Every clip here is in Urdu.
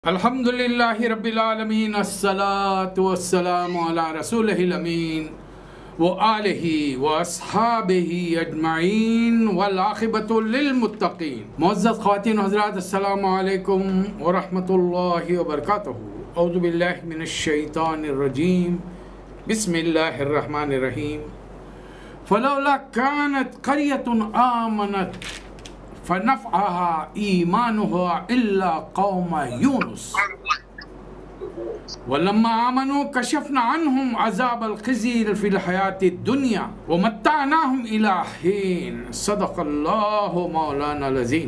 अल्हम्दुलिल्लाहि रब्बिल आलमीन अस्सलातु वस्सलामु अला रसूलिहिल अमीन व आलिहि व अस्हाबिहि अजमईन वल आखिबतु लिल मुत्तकीन। मुअज़्ज़ज़ ख़वातीन हज़रात, अस्सलामु अलैकुम व रहमतुल्लाहि व बरकातुहू। औज़ु बिल्लाहि मिनश शैतानिर रजीम। बिस्मिल्लाहिर रहमानिर रहीम। फलौला कानत क़रियतुन आमनत फ़नफ़अहा ईमानुहा इल्ला क़ौम यूनुस वलम्मा आमनू कशफ़ना अन्हुम अज़ाबल ख़िज़्यि फ़िल हयातिद दुनिया व मत्तअनाहुम इला हीन। सदक़ल्लाहु मौलानाल अज़ीम।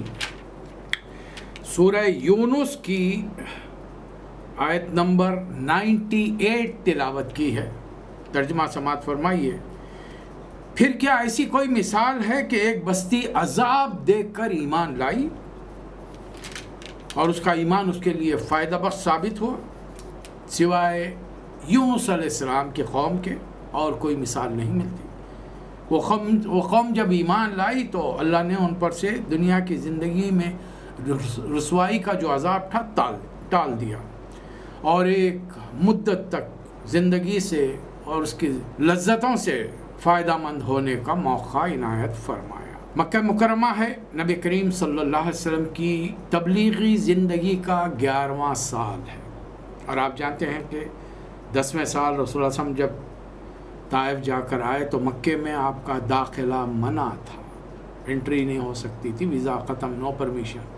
सूरह यूनुस की आयत नंबर 98 तिलावत की है। तर्जुमा समात फरमाइए। फिर क्या ऐसी कोई मिसाल है कि एक बस्ती अजाब देखकर ईमान लाई और उसका ईमान उसके लिए फ़ायदा बख्श साबित हुआ, सिवाय यूनुस अलैहिस्सलाम के कौम के और कोई मिसाल नहीं मिलती। वो कौम जब ईमान लाई तो अल्लाह ने उन पर से दुनिया की ज़िंदगी में रुसवाई का जो अजाब था टाल दिया और एक मुद्दत तक ज़िंदगी से और उसकी लज्जतों से फ़ायदामंद होने का मौका इनायत फरमाया। मक्का मुकरमा है नबी करीम सल्लल्लाहु अलैहि वसल्लम की तबलीगी ज़िंदगी का 11वां साल है और आप जानते हैं कि 10वें साल रसूलुल्लाह सल्लल्लाहु अलैहि वसल्लम जब ताइफ जाकर आए तो मक्के में आपका दाखिला मना था, एंट्री नहीं हो सकती थी, वीज़ा ख़त्म, नो परमिशन।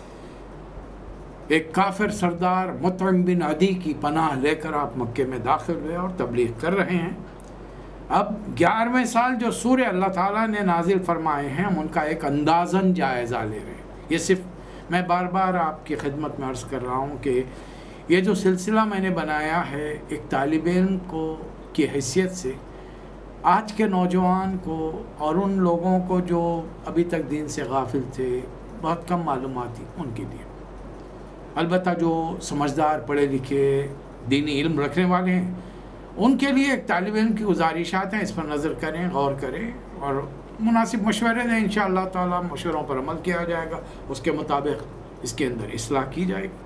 एक काफिर सरदार मुतइम बिन अदी की पनाह लेकर आप मक्के में दाखिल हुए और तबलीग कर रहे हैं। अब 11वें साल जो सूरह अल्लाह ताला ने नाजिल फरमाए हैं, हम उनका एक अंदाज़न जायज़ा ले रहे हैं। ये सिर्फ मैं बार बार आपकी खिदमत में अर्ज़ कर रहा हूँ कि ये जो सिलसिला मैंने बनाया है एक तालिब इल्म को की हैसियत से आज के नौजवान को और उन लोगों को जो अभी तक दीन से गाफिल थे, बहुत कम मालूमात थी, उनके लिए। अलबत्ता जो समझदार पढ़े लिखे दीनी इल्म रखने वाले हैं उनके लिए एक तालिब इल्म की गुजारिशात हैं, इस पर नज़र करें, गौर करें और मुनासिब मशवरे दें। इंशाअल्लाह ताला मशवरों पर अमल किया जाएगा, उसके मुताबिक इसके अंदर इस्लाह की जाएगी।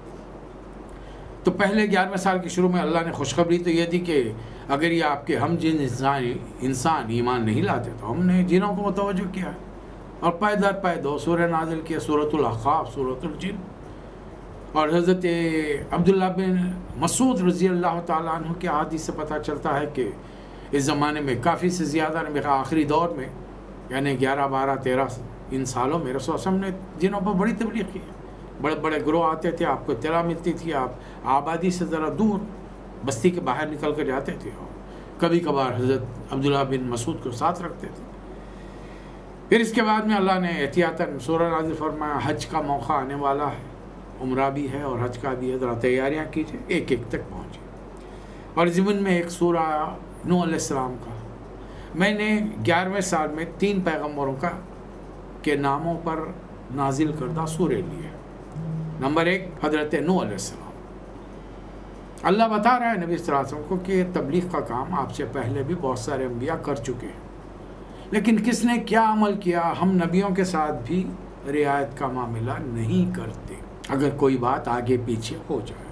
तो पहले 11वें साल के शुरू में अल्लाह ने खुशखबरी तो ये दी कि अगर ये आपके हम जिन इंसान ईमान नहीं लाते तो हमने जिनों को मुतवज्जो किया और पाए दर पाए 2 सूरह नाज़िल किया, सूरतुल अहक़ाफ़, सूरतुल जिन। और हज़रत अब्दुल्लाह बिन मसूद रज़ी अल्लाह ताला अन्हु के हदीस से पता चलता है कि इस ज़माने में काफ़ी से ज़्यादा ने आखिरी दौर में यानी 11, 12, 13 इन सालों में रसूल सल्लल्लाहु अलैहि वसल्लम ने जिनों पर बड़ी तबलीग की। बड़े बड़े ग्रोह आते थे, आपको इत्तला मिलती थी, आप आबादी से ज़रा दूर बस्ती के बाहर निकल कर जाते थे और कभी कभार हज़रत अब्दुल्लाह बिन मसूद को साथ रखते थे। फिर इसके बाद में अल्लाह ने एहतियातन सूरह नाज़िल फरमाया, हज का मौका आने वाला है, उम्रा भी है और हज का भी है, ज़रा तैयारियाँ कीजिए, एक एक तक पहुँचे। और ज़िमन में एक सूरह नूह अलैहिस्सलाम का मैंने 11वें साल में 3 पैगम्बरों के नामों पर नाजिल करदा सूरह लिए। नंबर 1 हज़रत नूह अलैहिस्सलाम। अल्लाह बता रहा है नबी सल्लल्लाहु अलैहि वसल्लम को कि तबलीग का काम आपसे पहले भी बहुत सारे अंबिया कर चुके हैं, लेकिन किसने क्या अमल किया, हम नबियों के साथ भी रियायत का मामला नहीं करते। अगर कोई बात आगे पीछे हो जाए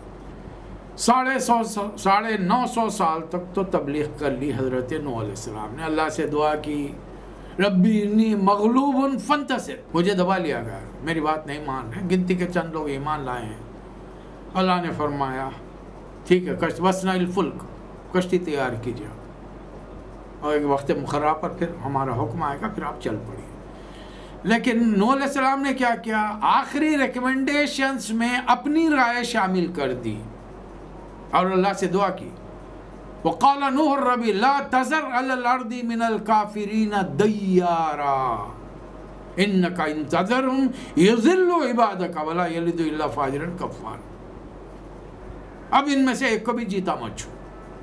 950 साल तक तो तबलीग कर ली हज़रत नूह अलैहिस्सलाम ने। अल्लाह से दुआ की, रब्बी इन्नी मग़लूबुन फ़ंतसिर, मुझे दबा लिया गया, मेरी बात नहीं मान रहे। गिनती के चंद लोग ईमान लाए हैं। अल्लाह ने फरमाया ठीक है, वस्नाइल फुल्क, कश्ती तैयार कीजिए और एक वक्त मुक़र्रर पर फिर हमारा हुक्म आएगा, फिर आप चल पड़िए। लेकिन नूह अलैहिस्सलाम ने क्या किया, आखिरी रिकमेंडेशंस में अपनी राय शामिल कर दी और अल्लाह से दुआ की। वक़ाल नूह रब्बी ला तज़र अलल अर्दी मिनल काफ़िरीन दय्यारा इन्नका इन तज़रहुम युज़िल्लु इबादका वला यलिदु इल्ला फ़ाजिरन कफ़्फ़ार। अब इनमें से एक को भी जीता मत छो।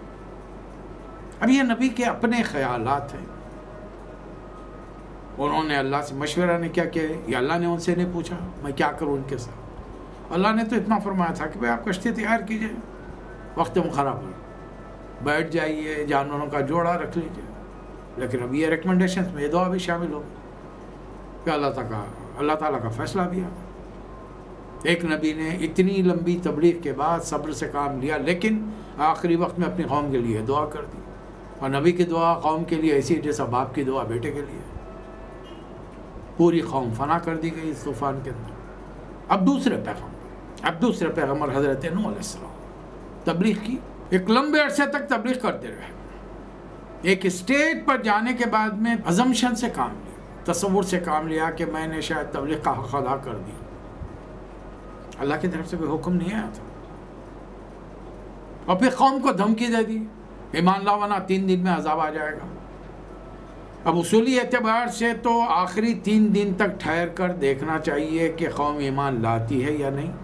अब ये नबी के अपने ख्यालात हैं, उन्होंने अल्लाह से मशवरा ने क्या किया, या अल्लाह ने उनसे नहीं पूछा मैं क्या करूँ उनके साथ। अल्लाह ने तो इतना फरमाया था कि भाई आप कश्ती तैयार कीजिए, वक्त मुक़र्रर पर बैठ जाइए, जानवरों का जोड़ा रख लीजिए। लेकिन अब ये रिकमेंडेशन में ये दुआ भी शामिल हो कि अल्लाह ताला का फ़ैसला भी आ ایک نبی نے اتنی لمبی تبلیغ کے بعد صبر سے کام لیا، لیکن آخری وقت میں اپنی قوم کے لیے دعا کر دی، اور نبی کی دعا قوم کے لیے ایسی جیسا باپ کی دعا بیٹے کے لیے۔ پوری قوم فنا کر دی گئی اس طوفان کے اندر۔ اب دوسرے پیغمبر حضرت نوح علیہ السلام تبلیغ کی، ایک لمبے عرصے تک تبلیغ کرتے رہے، ایک اسٹیج پر جانے کے بعد میں ازمپشن سے کام لیا، تصور سے کام لیا کہ میں نے شاید تبلیغ کا حق ادا کر دیا۔ اللہ کی طرف سے کوئی حکم نہیں آیا تھا، اور پھر قوم کو دھمکی دے دی، ایمان لا ورنہ 3 دن میں عذاب آ جائے گا۔ اب اصولی اعتبار سے تو آخری 3 دن تک ٹھہر کر دیکھنا چاہیے کہ قوم ایمان لاتی ہے یا نہیں،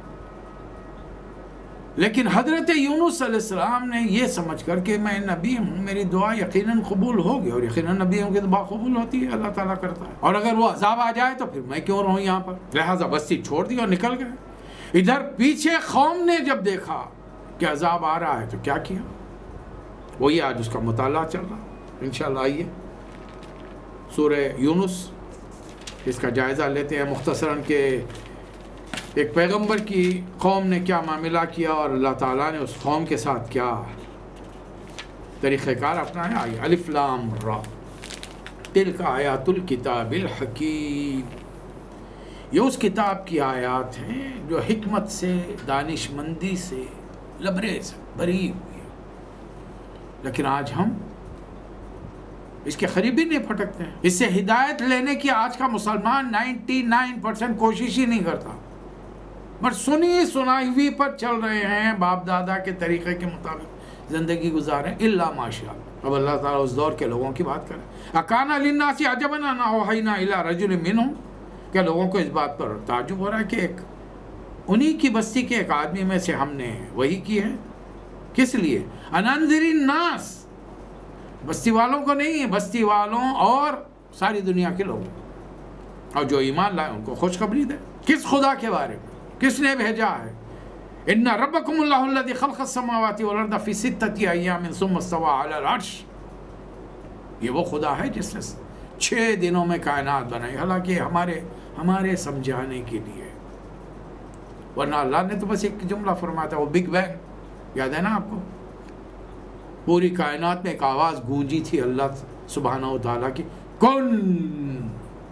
لیکن حضرت یونس علیہ السلام نے یہ سمجھ کر کہ میں نبی ہوں، میری دعا یقیناً قبول ہوگی، اور یقیناً نبیوں کی دعا قبول ہوتی ہے، اللہ تعالیٰ کرتا ہے، اور اگر وہ عذاب آ جائے تو پھر میں کیوں رہوں یہاں پر، لہٰذا بستی چھوڑ دی اور نکل گئے۔ ادھر پیچھے قوم نے جب دیکھا کہ عذاب آ رہا ہے تو کیا کیا، وہی آج اس کا مطالعہ چل رہا ہے۔ انشاءاللہ آئیے سورہ یونس اس کا جائزہ لیتے ہیں مختصراً کہ ایک پیغمبر کی قوم نے کیا معاملہ کیا اور اللہ تعالیٰ نے اس قوم کے ساتھ کیا طریقہ کار اپنایا۔ آئیے، الف لام را تلک آیات الکتاب الحکیم، یہ اس کتاب کی آیات ہیں جو حکمت سے، دانش مندی سے لبریز بری ہوئی ہے، لیکن آج ہم اس کے قریب بھی نہیں پھٹکتے ہیں۔ اس سے ہدایت لینے کی آج کا مسلمان 99% کوشش ہی نہیں کرتا، بس سنی سنائی ہوئی پر چل رہے ہیں، باپ دادا کے طریقے کے مطابق زندگی گزاریں، الا ماشاء اللہ۔ اب اللہ تعالیٰ اس دور کے لوگوں کی بات کریں، اکان للناس عجبا ان اوحینا الی رجل منہم، کیا لوگوں کو اس بات پر تعجب ہو رہا ہے کہ ایک انہی کی بستی کے ایک آدمی میں سے ہم نے وہی کی ہے؟ کس لیے؟ ان انذر الناس، بستی والوں کو نہیں، بستی والوں اور ساری دنیا کے لوگوں، اور جو ایمان لائے ان کو خوشخبری دے۔ کس خدا کے بارے میں؟ کس نے بھیجا ہے؟ ان ربکم اللہ الذی خلق السماوات والارض فی 6 ایام ثم استوى علی العرش، یہ وہ خدا ہے جس نے 6 دنوں میں کائنات بنائی، حالانکہ ہمارے سمجھانے کے لیے، ورنہ اللہ نے تو بس ایک جملہ فرمایا تھا، وہ بگ بینگ، یاد ہے نا آپ کو؟ پوری کائنات میں ایک آواز گونجی تھی اللہ سبحانہ و تعالیٰ کی، کن،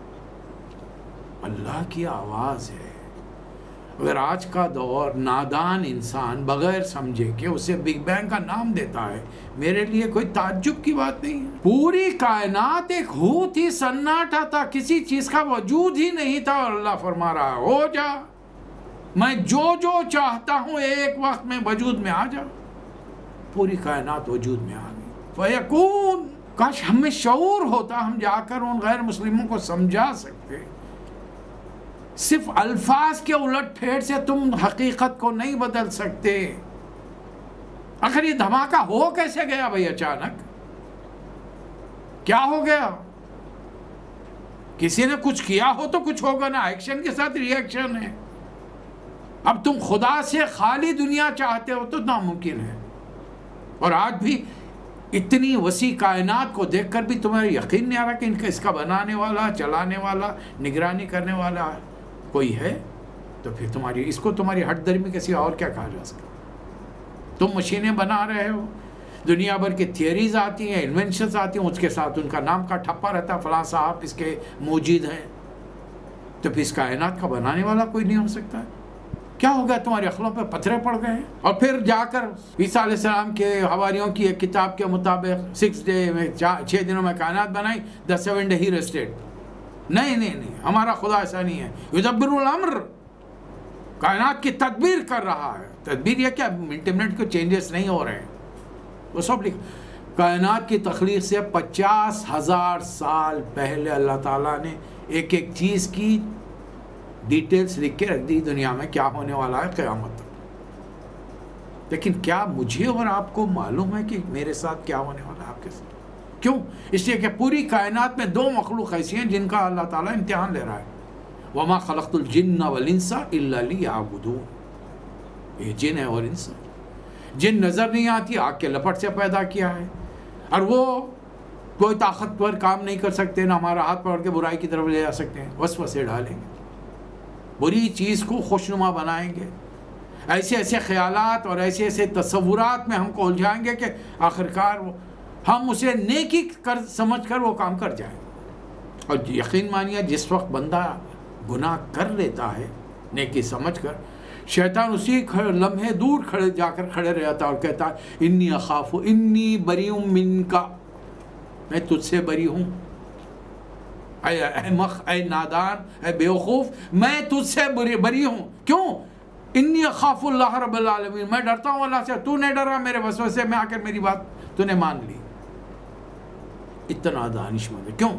اللہ کی آواز ہے۔ اگر آج کا دور نادان انسان بغیر سمجھے کہ اسے بگ بینگ کا نام دیتا ہے، میرے لیے کوئی تعجب کی بات نہیں ہے۔ پوری کائنات ایک ہو تھی، سناٹا تھا، کسی چیز کا وجود ہی نہیں تھا، اور اللہ فرما رہا ہے ہو جا، میں جو چاہتا ہوں ایک وقت میں وجود میں آ جا، پوری کائنات وجود میں آ گئی، فیکون۔ کاش ہمیں شعور ہوتا، ہم جا کر ان غیر مسلموں کو سمجھا سکتے، صرف الفاظ کے الٹ پھیٹ سے تم حقیقت کو نہیں بدل سکتے۔ آخر یہ دھماکہ ہو کیسے گیا بھائی؟ اچانک کیا ہو گیا؟ کسی نے کچھ کیا ہو تو کچھ ہوگا نا، ایکشن کے ساتھ ری ایکشن ہے۔ اب تم خدا سے خالی دنیا چاہتے ہو تو ناممکن ہے، اور آج بھی اتنی وسیع کائنات کو دیکھ کر بھی تمہیں یقین نہیں آ رہا کہ اس کا بنانے والا، چلانے والا، نگرانی کرنے والا کوئی ہے، تو پھر اس کو تمہاری ہٹ درمی کے سوا اور کیا کہا جا سکتا؟ تم مشینیں بنا رہے ہو، دنیا بھر کی تھیوریز آتی ہیں، انوینشنز آتی ہیں، اس کے ساتھ ان کا نام کا ٹھپا رہتا، فلاں صاحب اس کے موجود ہیں، تو پھر اس کائنات کا بنانے والا کوئی نہیں ہو سکتا ہے؟ کیا ہو گیا؟ تمہارے عقلوں پہ پتھرے پڑ گئے ہیں؟ اور پھر جا کر عیسیٰ علیہ السلام کے حواریوں کی ایک کتاب کے مطابق 6 دنوں میں کائنات بنائی، the 7th day he rested۔ نہیں، ہمارا خدا ایسا نہیں ہے، یدبر الامر، کائنات کی تدبیر کر رہا ہے۔ تدبیر یہ کیا؟ منٹ کو چینجز نہیں ہو رہے ہیں، وہ سب کائنات کی تخلیق سے 50,000 سال پہلے اللہ تعالیٰ نے ایک چیز کی ڈیٹیلز لکھ کے رکھ دی، دنیا میں کیا ہونے والا ہے قیامت تک۔ لیکن کیا مجھے اور آپ کو معلوم ہے کہ میرے ساتھ کیا ہونے والا ہے، آپ کے ساتھ؟ کیوں؟ اس لیے کہ پوری کائنات میں 2 مخلوق ایسی ہیں جن کا اللہ تعالیٰ امتحان لے رہا ہے۔ وَمَا خَلَقْتُ الْجِنَّ وَالْإِنسَ إِلَّا لِيَعْبُدُونِ، یہ جن ہے اور انسان۔ جن نظر نہیں آتی، آگ کے لپٹ سے پیدا کیا ہے، اور وہ کوئی طاقتور کام نہیں کر سکتے، نہ ہمارا ہاتھ پکڑ کے برائی کی طرف لے جا سکتے ہیں، وسوسے ڈالیں گے۔ بری چیز کو خوشنما بنائیں گے، ایسے ایسے خیالات اور ایسے ایسے تصورات میں ہم کو الجھائیں گے کہ آخرکار ہم اسے نیکی سمجھ کر وہ کام کر جائیں۔ اور یقین مانیے جس وقت بندہ گناہ کر لیتا ہے نیکی سمجھ کر، شیطان اسی لمحے دور جا کر کھڑے رہتا اور کہتا ہے انی اخاف انی بری منک، میں تجھ سے بری ہوں، اے احمق، اے نادان، اے بیوقوف، میں تجھ سے بری ہوں۔ کیوں؟ انی اخاف اللہ رب العالمین، میں ڈرتا ہوں اللہ سے، تو نہیں ڈرا میرے وسوسے میں آ کر میری بات تو نے مان لی۔ اتنا دانش مند ہے، کیوں؟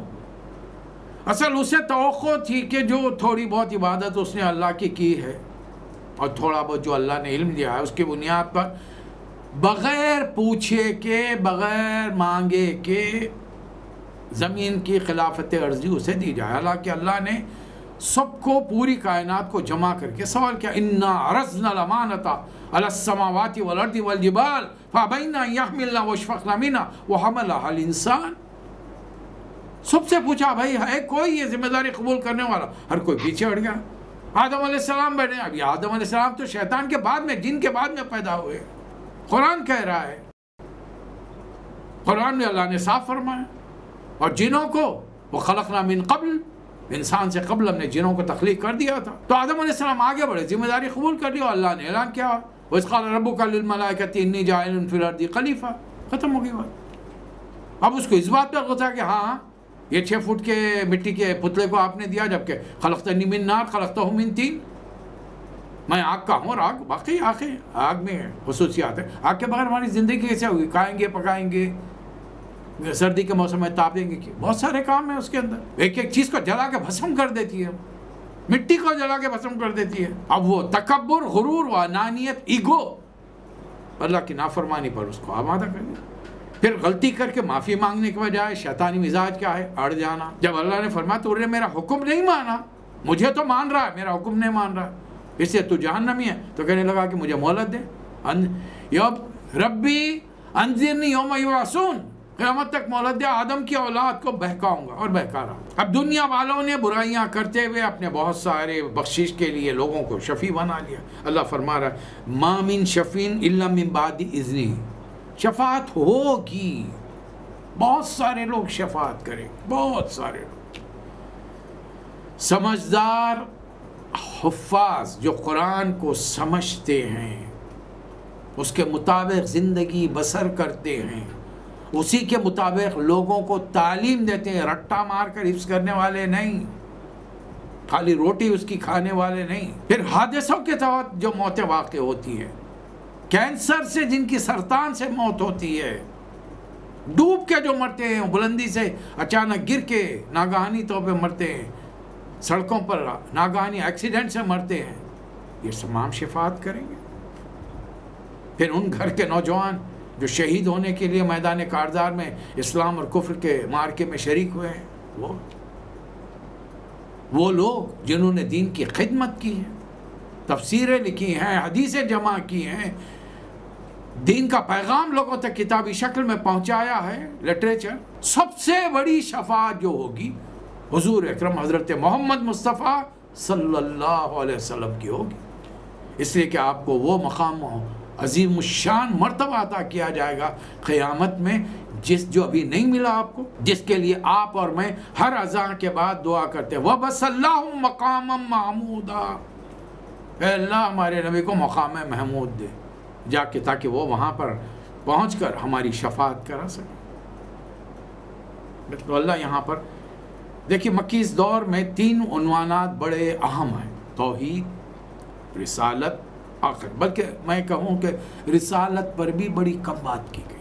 اصل اسے توقع تھی کہ جو تھوڑی بہت عبادت اس نے اللہ کی ہے اور تھوڑا بہت جو اللہ نے علم دیا ہے اس کی بنیاد پر بغیر پوچھے کے، بغیر مانگے کے زمین کی خلافت عرضی اسے دی جائے۔ حالانکہ اللہ نے سب کو، پوری کائنات کو جمع کر کے سوال کیا، انا عرضنا الامانۃ علی السماوات والارض والجبال فابین ان یحملنها واشفقن منها وحملها الانسان۔ سب سے پوچھا بھائی ہے کوئی یہ ذمہ داری قبول کرنے والا؟ ہر کوئی پیچھے ہٹ گیا۔ آدم علیہ السلام بیٹھے، اب یہ آدم علیہ السلام تو شیطان کے بعد میں، جن کے بعد میں پیدا ہوئے۔ قرآن کہہ رہا ہے، قرآن میں اللہ نے صاف فرمایا، اور جنوں کو وَخَلَقْنَا مِن قبل، انسان سے قبل ہم نے جنوں کو تخلیق کر دیا تھا۔ تو آدم علیہ السلام آگے بڑھے، ذمہ داری قبول کر لی اور اللہ نے اعلان کیا وَإِذْ قَالَ رَبُّكَ لِلْمَلَائِكَةِ إِنِّي جَاعِلٌ فِي الْأَرْضِ خَلِيفَةً، ختم ہو گئی بات۔ اب اس کو اس بات پہ غصہ کہ ہاں یہ 6 فٹ کے مٹی کے پتلے کو آپ نے دیا، جبکہ خلقتنی من نار خلقتہ من طین، میں آگ کا ہوں، اور آگ باقی آگ میں خصوصیات ہے۔ آگ کے بغیر ہماری زندگی کیسے ہوگی؟ کھائیں گے، پکائیں گے، سردی کے موسم میں تاپ دیں گے، بہت سارے کام ہیں اس کے اندر۔ ایک ایک چیز کو جلا کے بھسم کر دیتی ہے، مٹی کو جلا کے بھسم کر دیتی ہے۔ اب وہ تکبر، غرور و انانیت، ایگو، اللہ کی نافرمانی پر اس کو آمادہ کر دیا۔ پھر غلطی کر کے معافی مانگنے کے بجائے شیطانی مزاج کیا ہے؟ اڑ جانا۔ جب اللہ نے فرمایا تو نے میرا حکم نہیں مانا، مجھے تو مان رہا ہے، میرا حکم نہیں مان رہا، اس لیے تو جہنمی ہے، تو کہنے لگا کہ مجھے مہلت دے، ربی انذرنی یوم یبعثون، قیامت تک مہلت دے، آدم کی اولاد کو بہکاؤں گا، اور بہکا رہا۔ اب دنیا والوں نے برائیاں کرتے ہوئے اپنے بہت سارے بخشش کے لیے لوگوں کو شفیع بنا لیا۔ اللہ فرما رہا ہے ما من شفیع الا من بعد اذنہ، شفاعت ہوگی، بہت سارے لوگ شفاعت کریں، بہت سارے لوگ۔ سمجھدار حفاظ جو قرآن کو سمجھتے ہیں، اس کے مطابق زندگی بسر کرتے ہیں، اسی کے مطابق لوگوں کو تعلیم دیتے ہیں، رٹا مار کر حفظ کرنے والے نہیں، خالی روٹی اس کی کھانے والے نہیں۔ پھر حادثوں کے تحت جو موتیں واقع ہوتی ہیں، کینسر سے جن کی سرطان سے موت ہوتی ہے، ڈوب کے جو مرتے ہیں، بلندی سے اچانک گر کے ناگہانی طور پہ مرتے ہیں، سڑکوں پر ناگہانی ایکسیڈنٹ سے مرتے ہیں، یہ تمام شفاعت کریں گے۔ پھر ان گھر کے نوجوان جو شہید ہونے کے لیے میدان کارزار میں اسلام اور کفر کے معرکے میں شریک ہوئے ہیں، وہ لوگ جنہوں نے دین کی خدمت کی ہے، تفسیریں لکھی ہیں، حدیثیں جمع کی ہیں، دین کا پیغام لوگوں تک کتابی شکل میں پہنچایا ہے، لٹریچر، سب سے بڑی شفاعت جو ہوگی حضور اکرم حضرت محمد مصطفیٰ صلی اللہ علیہ وسلم کی ہوگی، اس لیے کہ آپ کو وہ مقام عظیم الشان مرتبہ عطا کیا جائے گا قیامت میں، جو ابھی نہیں ملا آپ کو، جس کے لیے آپ اور میں ہر اذان کے بعد دعا کرتے ہیں وَبَسَ اللَّهُ مَقَامًا مَحْمُودًا، اے اللہ ہمارے نبی کو مقام محمود دے جا کے، تاکہ وہ وہاں پر پہنچ کر ہماری شفاعت کرا سکے۔ تو اللہ یہاں پر دیکھیے، مکی اس دور میں 3 عنوانات بڑے اہم ہیں: توحید، رسالت، آخر، بلکہ میں کہوں کہ رسالت پر بھی بڑی کم بات کی گئی۔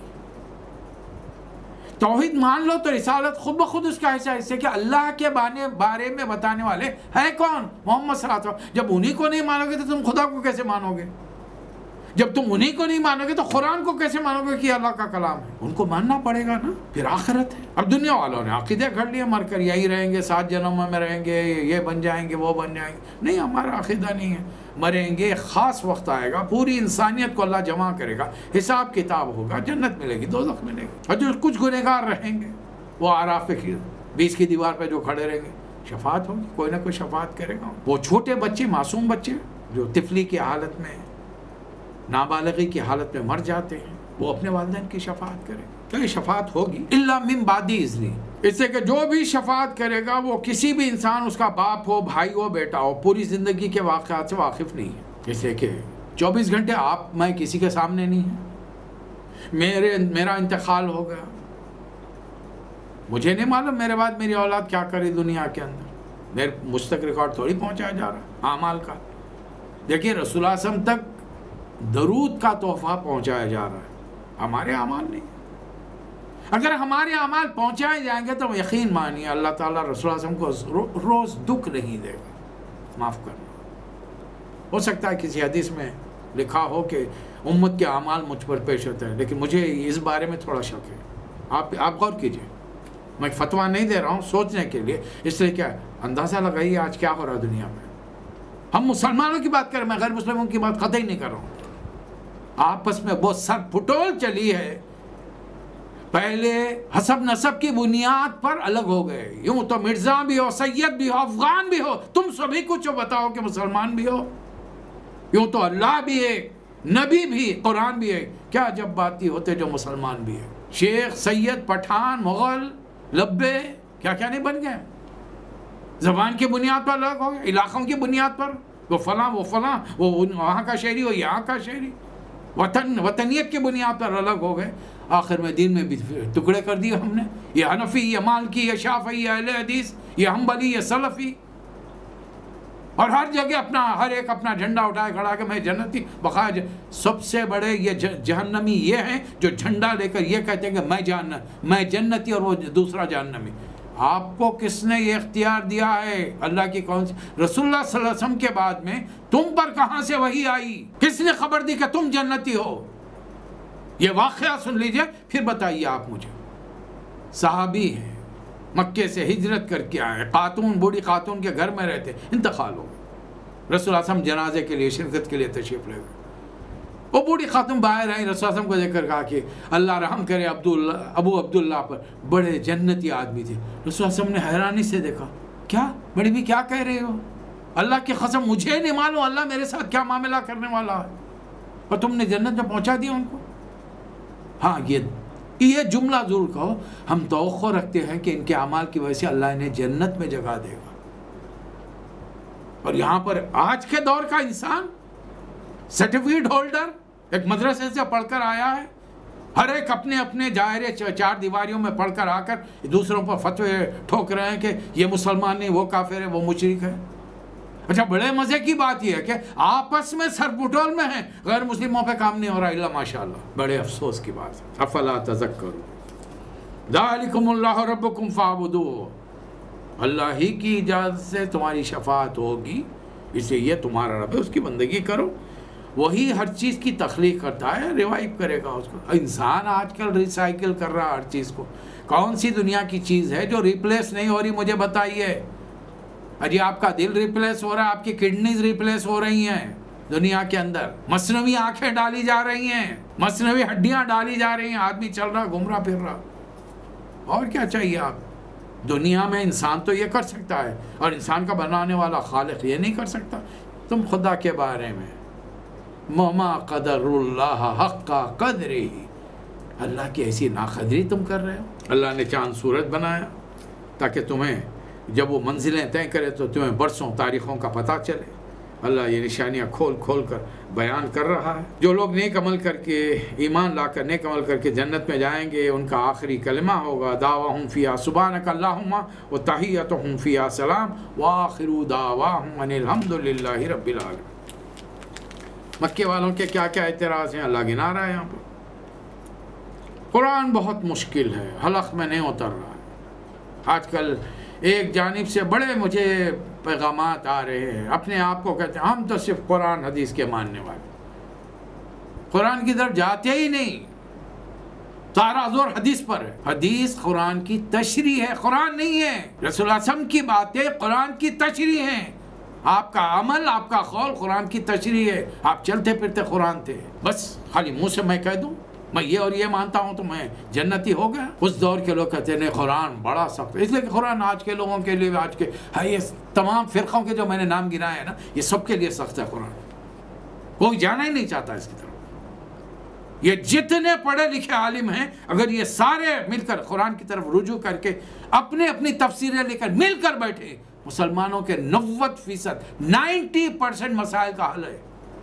توحید مان لو تو رسالت خود بخود اس کا حصہ ہے، اس سے کہ اللہ کے بارے میں بتانے والے ہے کون؟ محمد صلی اللہ علیہ وسلم۔ جب انہی کو نہیں مانو گے تو تم خدا کو کیسے مانو گے؟ جب تم انہی کو نہیں مانو گے تو قرآن کو کیسے مانو گے کہ اللہ کا کلام ہے؟ ان کو ماننا پڑے گا نا۔ پھر آخرت ہے۔ اب دنیا والوں نے عقیدے گھڑ لیے، مر کر یہی رہیں گے، 7 جنموں میں رہیں گے، یہ بن جائیں گے، وہ بن جائیں گے۔ نہیں، ہمارا عقیدہ نہیں ہے، مریں گے، خاص وقت آئے گا، پوری انسانیت کو اللہ جمع کرے گا، حساب کتاب ہوگا، جنت ملے گی، دوزخ ملے گی، اور جو کچھ گنہگار رہیں گے وہ اعراف پہ 20 کی دیوار پہ جو کھڑے رہیں گے، شفاعت ہوگی، کوئی نہ کوئی شفاعت کرے گا. وہ چھوٹے بچے، معصوم بچے جو طفلی کی حالت میں، نابالغی کی حالت میں مر جاتے ہیں، وہ اپنے والدین کی شفاعت کریں. تو یہ شفاعت ہوگی الا من بعد اذن، اس سے کہ جو بھی شفاعت کرے گا وہ کسی بھی انسان، اس کا باپ ہو، بھائی ہو، بیٹا ہو، پوری زندگی کے واقعات سے واقف نہیں ہے. اس لیے کہ 24 گھنٹے آپ میں کسی کے سامنے نہیں ہیں. میرا انتقال ہو گیا، مجھے نہیں معلوم میرے بعد میری اولاد کیا کرے دنیا کے اندر. میرے مجھ تک ریکارڈ تھوڑی پہنچایا جا رہا اعمال کا. دیکھیے رسول اللہ صلی اللہ علیہ وسلم تک درود کا تحفہ پہنچایا جا رہا ہے، ہمارے اعمال نہیں. اگر ہمارے اعمال پہنچائے جائیں گے تو یقین مانیے اللہ تعالیٰ رسول اللہ صلی اللہ علیہ وسلم کو روز دکھ نہیں دے گا. معاف کرنا. ہو سکتا ہے کسی حدیث میں لکھا ہو کہ امت کے اعمال مجھ پر پیش ہوتے ہیں، لیکن مجھے اس بارے میں تھوڑا شک ہے. آپ غور کیجئے، میں فتویٰ نہیں دے رہا ہوں، سوچنے کے لیے. اس لیے کیا اندازہ لگائیے آج کیا ہو رہا ہے دنیا میں. ہم مسلمانوں کی بات کریں، میں غیر مسلموں کی بات قطعی نہیں کر رہا ہوں. آپس میں بہت سر پھٹول چلی ہے. پہلے حسب نسب کی بنیاد پر الگ ہو گئے. یوں تو مرزا بھی ہو، سید بھی ہو، افغان بھی ہو، تم سبھی کچھ بتاؤ کہ مسلمان بھی ہو. یوں تو اللہ بھی ہے، نبی بھی، قرآن بھی ہے. کیا جب باتی ہوتے جو مسلمان بھی ہے. شیخ، سید، پٹھان، مغل، لبے، کیا کیا نہیں بن گئے. زبان کی بنیاد پر الگ ہو گئے، علاقوں کی بنیاد پر وہ فلاں وہ فلاں، وہ وہاں کا شہری، وہ یہاں کا شہری. وطنیت کی بنیاد پر الگ ہو گئے. آخر میں دین میں بھی ٹکڑے کر دیے ہم نے. یہ حنفی، یہ مالکی، یہ شافعی، یہ اہل حدیث، یہ حنبلی، یہ سلفی. اور ہر جگہ ہر ایک اپنا جھنڈا اٹھائے کھڑا کہ میں جنتی. بقایا سب سے بڑے یہ جہنمی یہ ہیں جو جھنڈا لے کر یہ کہتے ہیں کہ میں جنتی اور وہ دوسرا جہنمی. آپ کو کس نے یہ اختیار دیا ہے؟ اللہ کی کون سی رسول اللہ صلی اللہ علیہ وسلم کے بعد میں تم پر کہاں سے وحی آئی؟ کس نے خبر دی کہ تم جنتی ہو؟ یہ واقعہ سن لیجئے پھر بتائیے آپ مجھے. صحابی ہیں، مکے سے ہجرت کر کے آئے، خاتون، بوڑھی خاتون کے گھر میں رہتے، انتقال ہو گئے. رسول اللہ صلی اللہ علیہ وسلم جنازے کے لیے، شرکت کے لیے تشریف لے گئے. وہ بوڑھی خاتون باہر آئی، رسول اللہ صلی اللہ علیہ وسلم کو دیکھ کر کہا کہ اللہ رحم کرے ابو عبداللہ پر، بڑے جنتی آدمی تھے. رسول اللہ صلی اللہ علیہ وسلم نے حیرانی سے دیکھا، کیا بڑی بھی کیا کہہ رہے ہو؟ اللہ کی قسم مجھے نہیں معلوم اللہ میرے ساتھ کیا معاملہ کرنے والا ہے، اور تم نے جنت میں پہنچا دیا ان کو. ہاں یہ جملہ ضرور کہو، ہم توقع رکھتے ہیں کہ ان کے اعمال کی وجہ سے اللہ انہیں جنت میں جگہ دے گا. اور یہاں پر آج کے دور کا انسان سرٹیفکیٹ ہولڈر ایک مدرسے سے پڑھ کر آیا ہے، ہر ایک اپنے دائرے چار دیواریوں میں پڑھ کر آ کر دوسروں پر فتوے ٹھوک رہے ہیں کہ یہ مسلمان نہیں، وہ کافر ہے، وہ مشرک ہے. اچھا بڑے مزے کی بات یہ ہے کہ آپس میں سر پٹول میں ہیں، غیر مسلموں پہ کام نہیں ہو رہا الا ماشاءاللہ. بڑے افسوس کی بات ہے. افلا تذکرون ذالکم اللہ ربکم فاعبدوہ. اللہ ہی کی اجازت سے تمہاری شفاعت ہوگی، اس لیے یہ تمہارا رب ہے، اس کی بندگی کرو. وہی ہر چیز کی تخلیق کرتا ہے، ریوائیو کرے گا اس کو. انسان آج کل ریسائیکل کر رہا ہر چیز کو. کون سی دنیا کی چیز ہے جو ریپلیس نہیں ہو رہی؟ مجھے بتائیے. اجی آپ کا دل ریپلیس ہو رہا ہے، آپ کی کڈنیز ریپلیس ہو رہی ہیں دنیا کے اندر، مصنوعی آنکھیں ڈالی جا رہی ہیں، مصنوعی ہڈیاں ڈالی جا رہی ہیں، آدمی چل رہا گھوم رہا پھر رہا. اور کیا چاہیے آپ؟ دنیا میں انسان تو یہ کر سکتا ہے، اور انسان کا بنانے والا خالق یہ نہیں کر سکتا. تم خدا کے بارے میں مما قدر اللہ حق قدرہ، اللہ کی ایسی ناقدری تم کر رہے ہو. اللہ نے چاند سورج بنایا تاکہ تمہیں جب وہ منزلیں طے کرے تو تمہیں برسوں تاریخوں کا پتہ چلے. اللہ یہ نشانیاں کھول کھول کر بیان کر رہا ہے. جو لوگ نیک عمل کر کے، ایمان لا کر نیک عمل کر کے جنت میں جائیں گے، ان کا آخری کلمہ ہوگا دعواہم فیہا سبحانک اللہم وتحیتہم فیہا سلام وآخر دعواہم ان الحمدللہ رب العالمین. مکے والوں کے کیا کیا اعتراض ہیں اللہ گنا رہا ہے یہاں پر. قرآن بہت مشکل ہے، حلق میں نہیں اتر رہا ہے. آج کل ایک جانب سے بڑے مجھے پیغامات آ رہے ہیں، اپنے آپ کو کہتے ہیں ہم تو صرف قرآن حدیث کے ماننے والے، قرآن کی طرف جاتے ہی نہیں، سارا زور حدیث پر ہے. حدیث قرآن کی تشریح ہے، قرآن نہیں ہے. رسول اللہ صلی اللہ علیہ وسلم کی باتیں قرآن کی تشریح ہیں. آپ کا عمل، آپ کا قول قرآن کی تشریح ہے. آپ چلتے پھرتے قرآن تھے، بس خالی منہ سے میں کہہ دوں میں یہ اور یہ مانتا ہوں تو میں جنتی ہو گیا. اس دور کے لوگ کہتے ہیں قرآن بڑا سخت ہے، اس لیے کہ قرآن آج کے لوگوں کے لیے، آج کے یہ تمام فرقوں کے جو میں نے نام گنائے ہیں نا، یہ سب کے لیے سخت ہے قرآن. کوئی جانا ہی نہیں چاہتا اس کی طرف. یہ جتنے پڑھے لکھے عالم ہیں، اگر یہ سارے مل کر قرآن کی طرف رجوع کر کے اپنی اپنی تفسیریں لے کر مل کر بیٹھے، مسلمانوں کے 90% مسائل کا حل ہے.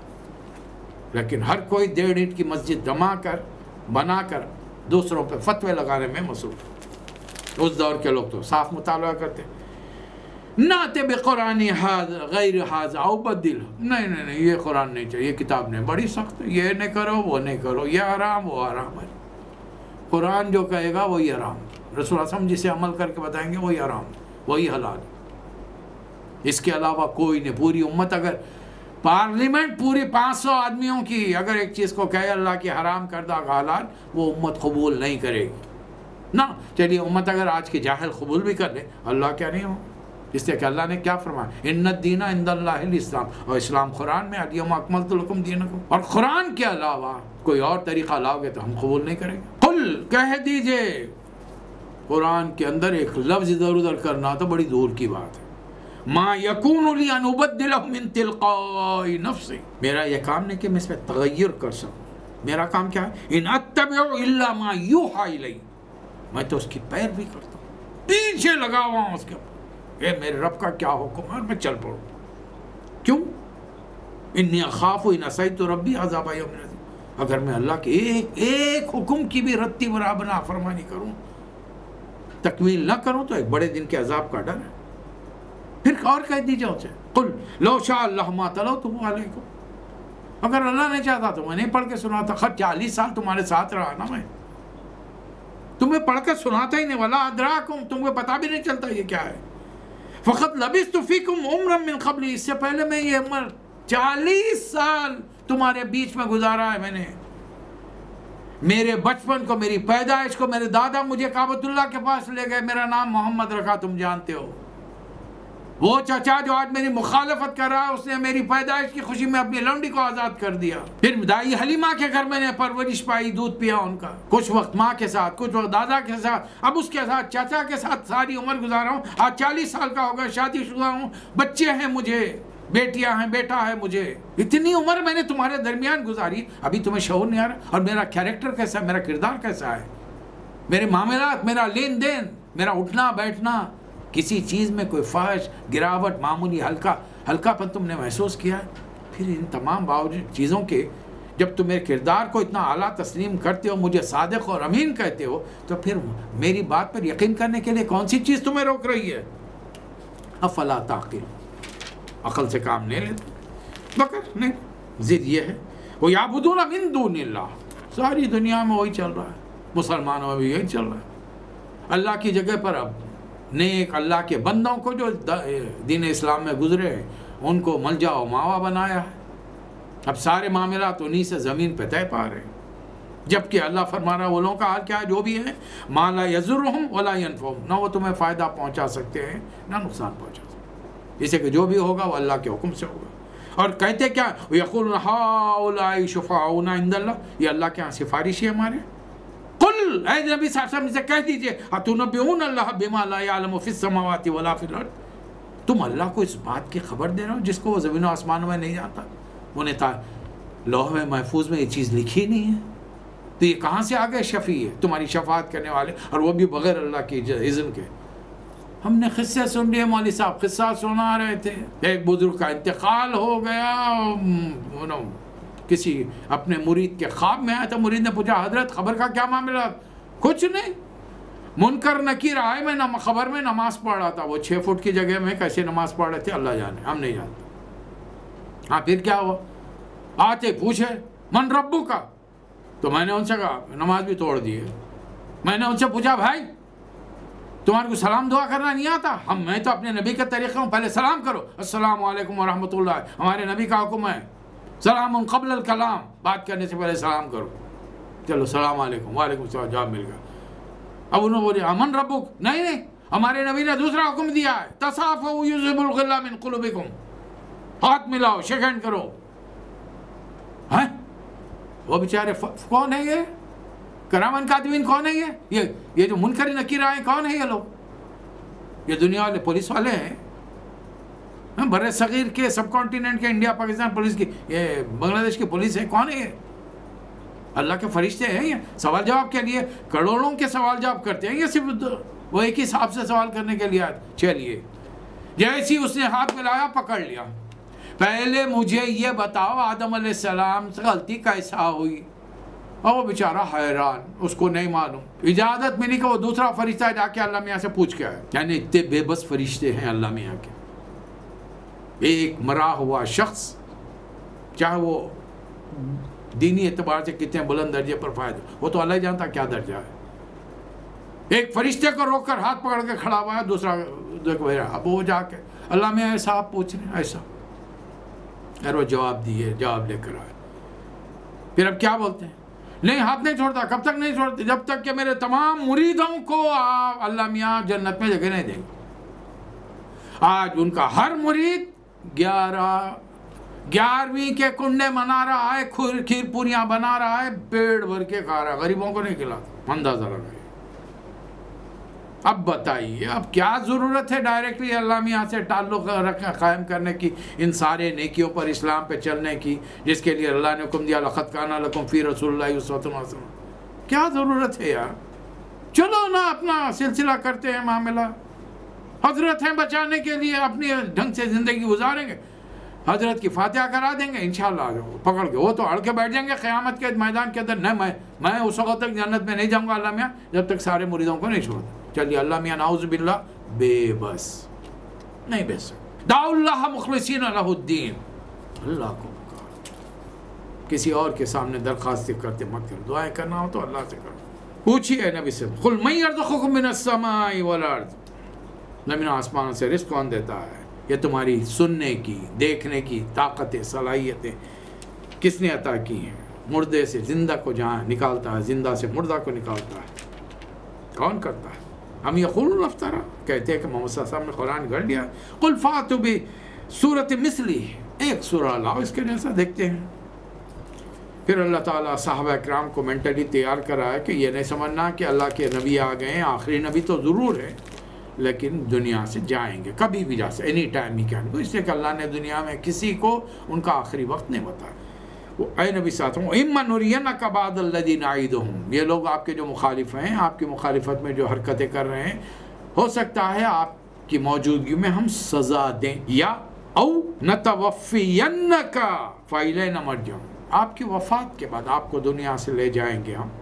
لیکن ہر کوئی 1.5 اینٹ کی مسجد بنا کر دوسروں پہ فتوے لگانے میں مصروف. اس دور کے لوگ تو صاف مطالعہ کرتے، نَأْتِ بِقُرْآنِ غَيْرِ هَذَا أَوْ بَدِّلْهُ. نہیں یہ قرآن نہیں چاہیے، یہ کتاب نہیں، بڑی سخت ہے، یہ نہیں کرو وہ نہیں کرو، یہ حرام وہ حرام ہے. قرآن جو کہے گا وہی حرام. رسول اللہ صلی اللہ علیہ وسلم جسے عمل کر کے بتائیں گے وہی حرام، وہی حلال. اس کے علاوہ کوئی نہیں. پوری امت، اگر پارلیمنٹ پوری 500 آدمیوں کی اگر ایک چیز کو کہے اللہ کی حرام کردہ حلال، وہ امت قبول نہیں کرے گی نا. چلیے امت اگر آج کے جاہل قبول بھی کر لے، اللہ کیا نہیں ہو. اس لیے کہ اللہ نے کیا فرمایا، ان الدین عند اللہ الاسلام، اور اسلام قرآن میں الیوم اکملت لکم دینکم. اور قرآن کے علاوہ کوئی اور طریقہ لاؤ گے تو ہم قبول نہیں کریں گے. قل کہہ دیجئے، قرآن کے اندر ایک لفظ ادھر ادھر کرنا تو بڑی دور کی بات ہے. ما یکون لی ان ابدلہ من تلقاء نفسی، میرا یہ کام نہیں کہ میں اس میں تغیر کر سکوں. میرا کام کیا ہے، ان اتبع الا ما یوحی الی، میں تو اس کی پیروی کرتا ہوں، پیچھے لگا ہوا ہوں اس کے. اے میرے رب کا کیا حکم ہے، میں چل پڑوں. کیوں؟ انی اخاف ان عصیت ربی عذاب یوم عظیم. اگر میں اللہ کے ایک حکم کی بھی رتی برابر نافرمانی کروں، تکمیل نہ کروں، تو ایک بڑے دن کے عذاب کا ڈر ہے. پھر اور کہہ دیجئے اسے، قل لو شاء اللہ ما تلوتہ علیکم، اگر اللہ نے چاہتا تو میں نہیں پڑھ کے سناتا. 40 سال تمہارے ساتھ رہا نا، میں تمہیں پڑھ کے سناتا ہی نہیں. ولا ادراکم، تم کو پتہ بھی نہیں چلتا یہ کیا ہے. فقط لبثت فیکم عمرا من قبل، اس سے پہلے میں یہ عمر 40 سال تمہارے بیچ میں گزارا ہے. میں نے میرے بچپن کو، میری پیدائش کو، میرے دادا مجھے کعبۃ اللہ کے پاس لے گئے، میرا نام محمد رکھا، تم جانتے ہو. وہ چچا جو آج میری مخالفت کر رہا ہے، اس نے میری پیدائش کی خوشی میں اپنی لونڈی کو آزاد کر دیا. پھر دائی حلیمہ کے گھر میں نے پرورش پائی، دودھ پیا ان کا، کچھ وقت ماں کے ساتھ، کچھ وقت دادا کے ساتھ، اب اس کے ساتھ چچا کے ساتھ ساری عمر گزارا ہوں. آج 40 سال کا ہو گیا، شادی شدہ ہوں، بچے ہیں مجھے، بیٹیاں ہیں، بیٹا ہے مجھے. اتنی عمر میں نے تمہارے درمیان گزاری، ابھی تمہیں شعور نہیں آ رہا. اور میرا کیریکٹر کیسا ہے، میرا کردار کیسا ہے، میرے معاملات، میرا لین دین، میرا اٹھنا بیٹھنا، کسی چیز میں کوئی فحش، گراوٹ، معمولی ہلکا پن تم نے محسوس کیا ہے. پھر ان تمام باوجود چیزوں کے جب تم میرے کردار کو اتنا اعلیٰ تسلیم کرتے ہو، مجھے صادق اور امین کہتے ہو، تو پھر میری بات پر یقین کرنے کے لیے کون سی چیز تمہیں روک رہی ہے؟ افلا تعقل، عقل سے کام نہیں لیتے. بکر نہیں، ضد یہ ہے. وَيَعْبُدُونَ مِن دُونِ اللَّهِ، ساری دنیا میں وہی چل رہا ہے، مسلمانوں میں بھی یہی چل رہا ہے. اللہ کی جگہ پر اب نیک اللہ کے بندوں کو جو دین اسلام میں گزرے ان کو ملجا و ماوا بنایا ہے. اب سارے معاملات انہی سے زمین پہ طے پا رہے ہیں. جبکہ اللہ فرما رہا ہے وہ لوگوں کا حال کیا ہے، جو بھی ہے، ما لا یضرہم ولا ینفعہم، نہ وہ تمہیں فائدہ پہنچا سکتے ہیں نہ نقصان پہنچا سکتے. اسے کہ جو بھی ہوگا وہ اللہ کے حکم سے ہوگا. اور کہتے کیا، یقولون ہؤلاء شفعاؤنا عند اللہ، یہ اللہ کے ہاں سفارشی ہے ہمارے. قل، اے نبی صلی اللہ علیہ وسلم سے کہہ دیجئے، اتنبئون اللہ بما لا يعلم فی السماوات ولا فی الارض، تم اللہ کو اس بات کی خبر دے رہے ہو جس کو وہ زمین و آسمانوں میں نہیں جانتا. انہیں لوح میں محفوظ میں یہ چیز لکھی نہیں ہے، تو یہ کہاں سے آگئے شفیع ہے، تمہاری شفاعت کرنے والے، اور وہ بھی بغیر اللہ کی اذن کے. ہم نے قصے سن لیے، مولوی صاحب قصہ سنا رہے تھے، ایک بزرگ کا انتقال ہو گیا، کسی اپنے مرید کے خواب میں آیا تھا، مرید نے پوچھا حضرت خبر کا کیا معاملہ؟ کچھ نہیں، منکر نکیر آئے، میں خبر میں نماز پڑھ رہا تھا. وہ 6 فٹ کی جگہ میں کیسے نماز پڑھ رہے تھے اللہ جانے، ہم نہیں جانتے. ہاں پھر کیا ہوا، آتے پوچھے من ربو کا، تو میں نے ان سے کہا، نماز بھی توڑ دی ہے. میں نے ان سے پوچھا بھائی تمہارے کو سلام دعا کرنا نہیں آتا؟ میں تو اپنے نبی کے طریقے ہوں، پہلے سلام کرو، السلام علیکم ورحمۃ اللہ، ہمارے نبی کا حکم ہے سلام قبل الکلام، بات کرنے سے پہلے سلام کرو. چلو السلام علیکم، وعلیکم السلام، جواب مل گیا. اب انہوں نے بولے امن ربک، نہیں ہمارے نبی نے دوسرا حکم دیا ہے، تصافحوا یذهب الغل من قلوبکم، ہاتھ ملاؤ، شیک ہینڈ کرو. وہ بیچارے کون ہے یہ؟ کرامن کاتبین کون ہے یہ جو منکر نکیر آئے کون ہے یہ لوگ؟ یہ دنیا والے پولیس والے ہیں، بر صغیر کے، سب کانٹیننٹ کے، انڈیا پاکستان پولیس کی، یہ بنگلہ دیش کی پولیس ہے، کون ہے یہ؟ اللہ کے فرشتے ہیں یہ سوال جواب کے لیے کروڑوں کے سوال جواب کرتے ہیں، یہ صرف وہ ایک ہی صاحب سے سوال کرنے کے لیے آئے؟ چلیے جیسی اس نے ہاتھ ملایا پکڑ لیا، پہلے مجھے یہ بتاؤ آدم علیہ السلام سے غلطی کیسا ہوئی؟ اور وہ بیچارہ حیران، اس کو نہیں معلوم، اجازت ملی کہ وہ دوسرا فرشتہ جا کے اللہ میاں سے پوچھ کے آئے۔ یعنی اتنے بے بس فرشتے ہیں اللہ میاں کے۔ ایک مرا ہوا شخص چاہے وہ دینی اعتبار سے کتنے بلند درجے پر فائد ہو، وہ تو اللہ جانتا کیا درجہ ہے، ایک فرشتے کو روک کر ہاتھ پکڑ کے کھڑا ہوا ہے، دوسرا دیکھو اب وہ جا کے اللہ میں ایسا آپ پوچھ رہے ہیں ایسا، اور وہ جواب دیے، جواب لے کر آئے۔ پھر اب کیا بولتے ہیں؟ نہیں ہاتھ نہیں چھوڑتا، کب تک نہیں چھوڑتے؟ جب تک کہ میرے تمام مریدوں کو اللہ میاں جنت میں جگہ نہیں دیں گے۔ آج ان کا ہر مرید 11ویں کے کنڈے منا رہا ہے، کھیر پوریاں بنا رہا ہے، پیڑ بھر کے کھا رہا ہے، غریبوں کو نہیں کھلاتا، اندازہ لگائیے۔ اب بتائیے اب کیا ضرورت ہے ڈائریکٹلی اللہ میاں سے تعلق قائم کرنے کی، ان سارے نیکیوں پر، اسلام پہ چلنے کی، جس کے لیے اللہ نے حکم دیا لَقَدْ كَانَ لَكُمْ فِي رَسُولِ اللَّهِ أُسْوَةٌ حَسَنَةٌ۔ کیا ضرورت ہے یار؟ چلو نا اپنا سلسلہ کرتے ہیں، معاملہ حضرت ہیں بچانے کے لیے، اپنی ڈھنگ سے زندگی گزاریں گے، حضرت کی فاتحہ کرا دیں گے انشاءاللہ پکڑ کے، وہ تو اڑ کے بیٹھ جائیں گے قیامت کے میدان کے اندر، نہیں میں اس وقت تک جنت میں نہیں جاؤں گا اللہ میاں جب تک سارے مریدوں کو نہیں چھوڑ دیں۔ چلیے اللہ میاں نعوذ باللہ بے بس، نہیں بے سکتے۔ دعوا اللہ مخلصین لہ الدین، اللہ کو کسی اور کے سامنے درخواست کرتے مت کرو، دعائیں کرنا ہو تو اللہ سے کرو۔ پوچھیے نبی سے، قل من یرزقکم من السماء والارض، زمین و آسمان سے رزق کون دیتا ہے؟ یہ تمہاری سننے کی، دیکھنے کی طاقتیں، صلاحیتیں کس نے عطا کی ہیں؟ مردے سے زندہ کو جہاں نکالتا ہے، زندہ سے مردہ کو نکالتا ہے، کون کرتا ہے؟ ہم یقولون افترا، کہتے ہیں کہ محمد صلی اللہ علیہ وسلم نے قرآن گھڑ لیا۔ قل فاتوا بسورۃ مثلہ، ایک سورہ لاؤ اس کے جیسا، دیکھتے ہیں۔ پھر اللہ تعالیٰ صحابہ اکرام کو مینٹلی تیار کرا ہے کہ یہ نہیں سمجھنا کہ اللہ کے نبی آ گئے ہیں، آخری نبی تو ضرور ہے لیکن دنیا سے جائیں گے، کبھی بھی جا سکتے، اینی ٹائم ہی کیا، اس لیے کہ اللہ نے دنیا میں کسی کو ان کا آخری وقت نہیں بتایا۔ اے نبی ساتھوں، اِمَّا نُرِيَنَّكَ بَعْضَ الَّذِي نَعِدُهُمْ، یہ لوگ آپ کے جو مخالف ہیں، آپ کی مخالفت میں جو حرکتیں کر رہے ہیں، ہو سکتا ہے آپ کی موجودگی میں ہم سزا دیں، یا او نَتَوَفِّيَنَّكَ فَإِلَيْنَا مَرْجِعُهُمْ، آپ کی وفات کے بعد آپ کو دنیا سے لے جائیں گے ہم،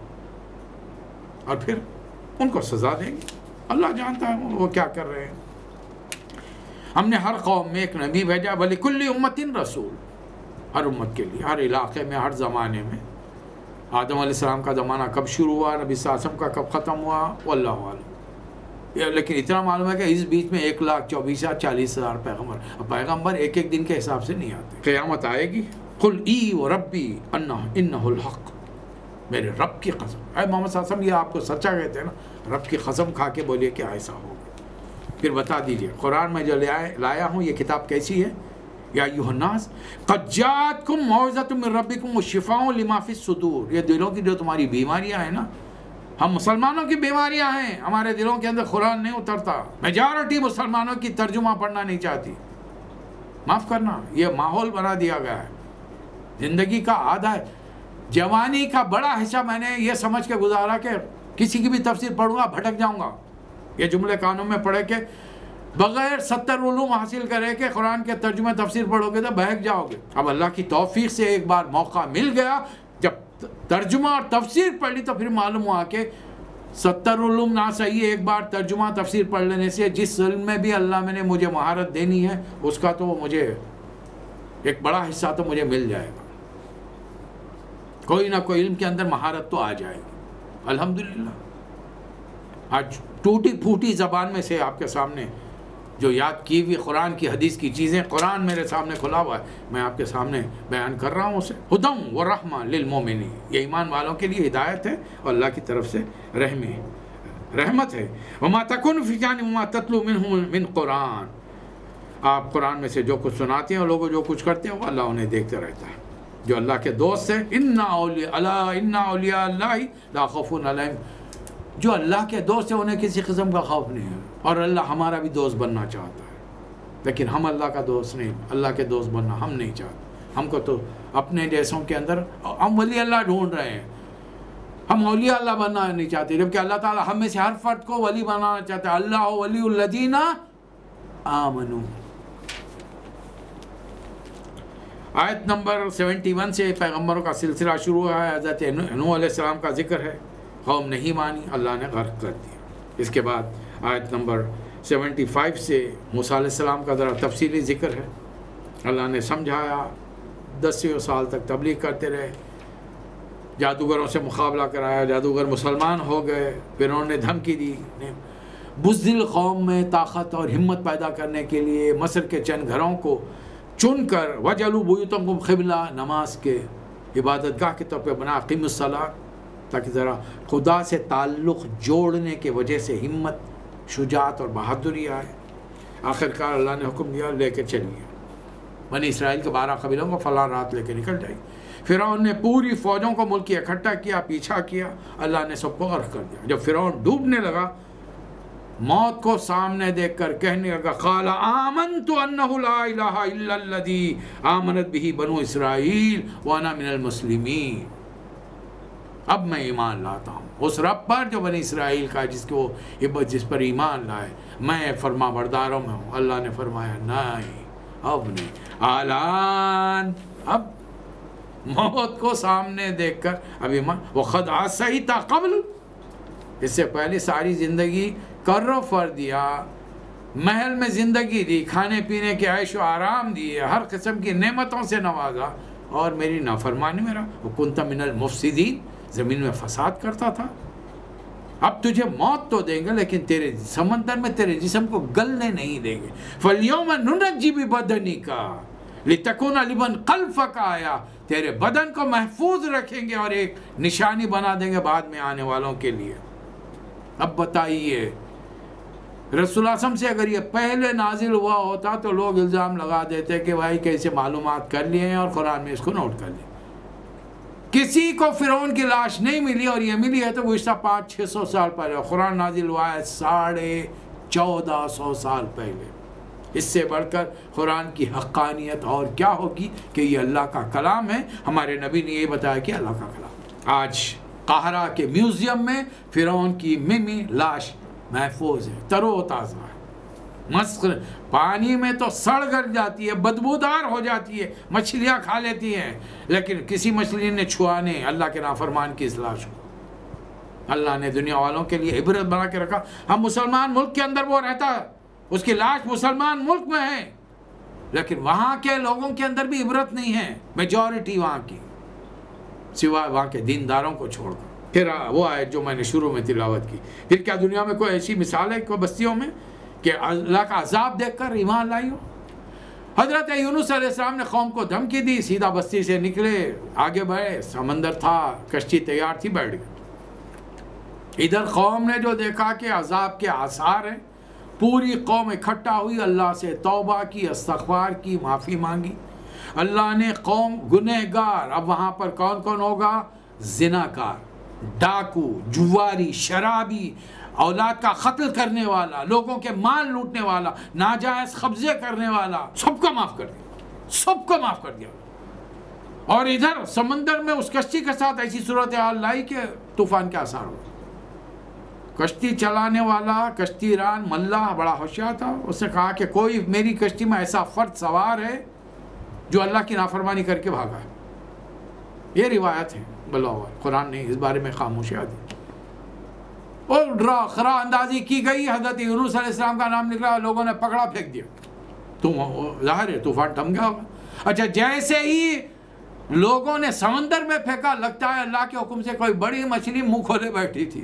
اور پھر ان کو سزا دیں گے۔ اللہ جانتا ہے وہ کیا کر رہے ہیں۔ ہم نے ہر قوم میں ایک نبی بھیجا، وَلِكُلِّ أُمَّةٍ رَسُولٌ، ہر امت کے لیے، ہر علاقے میں، ہر زمانے میں۔ آدم علیہ السلام کا زمانہ کب شروع ہوا، نبی صلی اللہ علیہ وسلم کا کب ختم ہوا، واللہ عالم۔ لیکن اتنا معلوم ہے کہ اس بیچ میں 1,24,000 پیغمبر، پیغمبر ایک ایک دن کے حساب سے نہیں آتے۔ قیامت آئے گی، قل ای وربی انہ الحق، میرے رب کی قسم، اے محمد صلی اللہ علیہ وسلم یہ آپ کو سچا کہتے ہیں نا، رب کی قسم کھا کے بولیے کہ ایسا ہوگا۔ پھر بتا دیجئے قرآن میں جو لایا ہوں یہ کتاب کیسی ہے؟ یا ایھا الناس قد جاءتکم موعظۃ من ربکم وشفاء لما فی الصدور، یہ دلوں کی جو تمہاری بیماریاں ہیں نا، ہم مسلمانوں کی بیماریاں ہیں، ہمارے دلوں کے اندر قرآن نہیں اترتا، میجارٹی مسلمانوں کی ترجمہ پڑھنا نہیں چاہتی، معاف کرنا، یہ ماحول بنا دیا گیا ہے۔ زندگی کا آدھا جوانی کا بڑا حصہ میں نے یہ سمجھ کے گزارا کہ کسی کی بھی تفسیر پڑھوں گا بھٹک جاؤں گا، یہ جملے کانوں میں پڑھے کہ بغیر 70 علوم حاصل کرے کہ قرآن کے ترجمہ تفسیر پڑھو گے تو بہک جاؤ گے۔ اب اللہ کی توفیق سے ایک بار موقع مل گیا، جب ترجمہ اور تفسیر پڑھ لی تو پھر معلوم ہوا کہ 70 علوم نہ صحیح، ایک بار ترجمہ تفسیر پڑھ لینے سے جس علم میں بھی اللہ میں نے مجھے مہارت دینی ہے اس کا تو مجھے ایک بڑا حصہ تو مجھے مل جائے گا، کوئی نہ کوئی علم کے اندر مہارت تو آ جائے گی الحمدللہ۔ آج ٹوٹی پھوٹی زبان میں سے آپ کے سامنے جو یاد کی ہوئی قرآن کی حدیث کی چیزیں، قرآن میرے سامنے کھلا ہوا ہے، میں آپ کے سامنے بیان کر رہا ہوں اسے۔ ہدی و رحمہ للمومنین، یہ ایمان والوں کے لیے ہدایت ہے اور اللہ کی طرف سے رحمت ہے۔ وما تکن فی شأن وما تتلو منہ من قرآن، آپ قرآن میں سے جو کچھ سناتے ہیں اور لوگ جو کچھ کرتے ہیں وہ اللہ انہیں دیکھتے رہتا ہے۔ جو اللہ کے دوست ہیں، اِنَّ أَوْلِيَاءَ اللَّهِ لَا خَوْفٌ عَلَيْهِمْ، جو اللہ کے دوست ہیں انہیں کسی قسم کا خوف نہیں ہے، اور اللہ ہمارا بھی دوست بننا چاہتا ہے، لیکن ہم اللہ کا دوست نہیں، اللہ کے دوست بننا ہم نہیں چاہتے۔ ہم کو تو اپنے جیسوں کے اندر ہم ولی اللہ ڈھونڈ رہے ہیں، ہم اولیاء اللہ بننا نہیں چاہتے، جبکہ اللہ تعالیٰ ہم میں سے ہر فرد کو ولی بنانا چاہتا ہے۔ اللہ ولی الذین آمنوا۔ آیت نمبر 71 سے پیغمبروں کا سلسلہ شروع ہوا ہے۔ حضرت نوح علیہ السلام کا ذکر ہے، قوم نہیں مانی، اللہ نے غرق کر دیا۔ اس کے بعد آیت نمبر 75 سے موسیٰ علیہ السلام کا ذرا تفصیلی ذکر ہے۔ اللہ نے سمجھایا، 10 سال تک تبلیغ کرتے رہے، جادوگروں سے مقابلہ کرایا، جادوگر مسلمان ہو گئے، پھر انہوں نے دھمکی دی۔ بزدل قوم میں طاقت اور ہمت پیدا کرنے کے لیے مصر کے چند گھروں کو چن کر وَجَعَلُوا بُيُوتَكُمْ قِبْلَةً، نماز کے عبادت گاہ کے طور پہ بنا، اقیموا الصلاۃ، تاکہ ذرا خدا سے تعلق جوڑنے کے وجہ سے ہمت، شجاعت اور بہادری آئے۔ آخرکار اللہ نے حکم دیا، لے کے چلیے بنی اسرائیل کے 12 قبیلوں کو فلاں رات لے کے نکل جائے۔ فرعون نے پوری فوجوں کو ملک کی اکٹھا کیا، پیچھا کیا، اللہ نے سب کو غرق کر دیا۔ جب فرعون ڈوبنے لگا، موت کو سامنے دیکھ کر کہنے لگا، قال آمنت انہ لا الہ الا الذی آمنت بہ بنو اسرائیل وانا من المسلمین، اب میں ایمان لاتا ہوں اس رب پر جو بنی اسرائیل کا جس پر ایمان لائے، میں فرما برداروں میں ہوں۔ اللہ نے فرمایا نہیں، اب نہیں، آلان، اب موت کو سامنے دیکھ کر اب ایمان، وَقَدْ عَصَيْتَ قَبْلُ، اس سے پہلے ساری زندگی کر و فر دیا، محل میں زندگی دی، کھانے پینے کے عیش و آرام دیے، ہر قسم کی نعمتوں سے نوازا، اور میری نافرمانی میں رہا۔ وَكُنْتَ مِنَ الْمُفْسِدِينَ، زمین میں فساد کرتا تھا۔ اب تجھے موت تو دیں گے، لیکن تیرے سمندر میں تیرے جسم کو گلنے نہیں دیں گے۔ فَالْيَوْمَ نُنَجِّي بِبَدَنِكَ لِتَكُونَ لِمَنْ خَلْفَكَ آیَةً، تیرے بدن کو محفوظ رکھیں گے اور ایک نشانی بنا دیں گے بعد میں آنے والوں کے لیے۔ اب بتائیے، رسول اللہ صلی اللہ علیہ وسلم سے اگر یہ پہلے نازل ہوا ہوتا تو لوگ الزام لگا دیتے کہ بھائی کیسے معلومات کر لیے ہیں اور قرآن میں اس کو نوٹ کر لیں۔ کسی کو فرعون کی لاش نہیں ملی، اور یہ ملی ہے تو گزشتہ 500-600 سال پہلے، قرآن نازل ہوا ہے 1450 سال پہلے۔ اس سے بڑھ کر قرآن کی حقانیت اور کیا ہوگی کہ یہ اللہ کا کلام ہے، ہمارے نبی نے یہ بتایا کہ اللہ کا کلام۔ آج قاہرہ کے میوزیم میں فرعون کی ممی لاش محفوظ ہے، تر و تازہ ہے، پانی میں تو سڑ گل جاتی ہے، بدبودار ہو جاتی ہے، مچھلیاں کھا لیتی ہیں، لیکن کسی مچھلی نے چھوا نہیں اللہ کے نافرمان کی اس لاش کو۔ اللہ نے دنیا والوں کے لیے عبرت بنا کے رکھا۔ ہم مسلمان ملک کے اندر وہ رہتا ہے، اس کی لاش مسلمان ملک میں ہے، لیکن وہاں کے لوگوں کے اندر بھی عبرت نہیں ہے، میجورٹی وہاں کی، سوائے وہاں کے دینداروں کو چھوڑ کر۔ پھر وہ آیت جو میں نے شروع میں تلاوت کی، پھر کیا دنیا میں کوئی ایسی مثال ہے کوئی بستیوں میں کہ اللہ کا عذاب دیکھ کر ایمان لائی ہو؟ حضرت یونس علیہ السلام نے قوم کو دھمکی دی، سیدھا بستی سے نکلے، آگے بڑھے، سمندر تھا، کشتی تیار تھی، بیٹھ گئے۔ ادھر قوم نے جو دیکھا کہ عذاب کے آثار ہیں، پوری قوم اکٹھا ہوئی، اللہ سے توبہ کی، استغفار کی، معافی مانگی۔ اللہ نے قوم گنہگار، اب وہاں پر کون کون ہوگا؟ زناکار، ڈاکو، جواری، شرابی، اولاد کا قتل کرنے والا، لوگوں کے مال لوٹنے والا، ناجائز قبضے کرنے والا، سب کو معاف کر دیا، سب کو معاف کر دیا۔ اور ادھر سمندر میں اس کشتی کے ساتھ ایسی صورتحال لائی کہ طوفان کے آثار ہو۔ کشتی چلانے والا، کشتی ران ملہ بڑا ہوشیار تھا، اس نے کہا کہ کوئی میری کشتی میں ایسا فرد سوار ہے جو اللہ کی نافرمانی کر کے بھاگا ہے۔ یہ روایت ہے، بلاول قرآن نے اس بارے میں خاموشیاں دی اور خرا اندازی کی گئی۔ حضرت یونس علیہ السلام کا نام نکلا، لوگوں نے پکڑا، پھینک دیا، ظاہر ہے طوفان تھم گیا ہوگا۔ اچھا، جیسے ہی لوگوں نے سمندر میں پھینکا، لگتا ہے اللہ کے حکم سے کوئی بڑی مچھلی منہ کھولے بیٹھی تھی،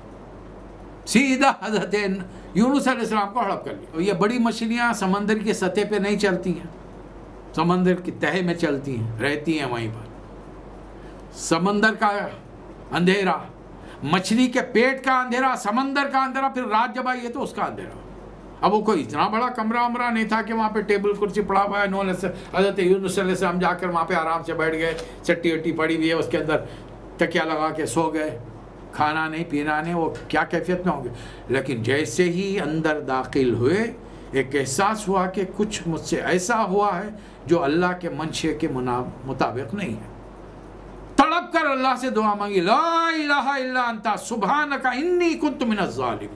سیدھا حضرت یونس علیہ السلام کو ہڑپ کر لیا۔ اور یہ بڑی مچھلیاں سمندر کی سطح پہ نہیں چلتی ہیں، سمندر کی تہہ میں چلتی ہیں، رہتی ہیں وہیں پر۔ سمندر کا اندھیرا، مچھلی کے پیٹ کا اندھیرا، سمندر کا اندھیرا، پھر رات جب آئی ہے تو اس کا اندھیرا۔ اب وہ کوئی اتنا بڑا کمرہ ومرہ نہیں تھا کہ وہاں پہ ٹیبل کرسی پڑا ہوا ہے. حضرت یونس علیہ السلام جا کر وہاں پہ آرام سے بیٹھ گئے, چٹی وٹی پڑی ہوئی ہے, اس کے اندر تکیا لگا کے سو گئے, کھانا نہیں پینا نہیں, وہ کیا کیفیت میں ہوں گے. لیکن جیسے ہی اندر داخل ہوئے ایک احساس ہوا کہ کچھ مجھ سے ایسا ہوا ہے جو اللہ کے منشے کے مطابق نہیں ہے. تڑپ کر اللہ سے دعا مانگی, لا الہ الا انت سبحانک انی کنت من الظالمین.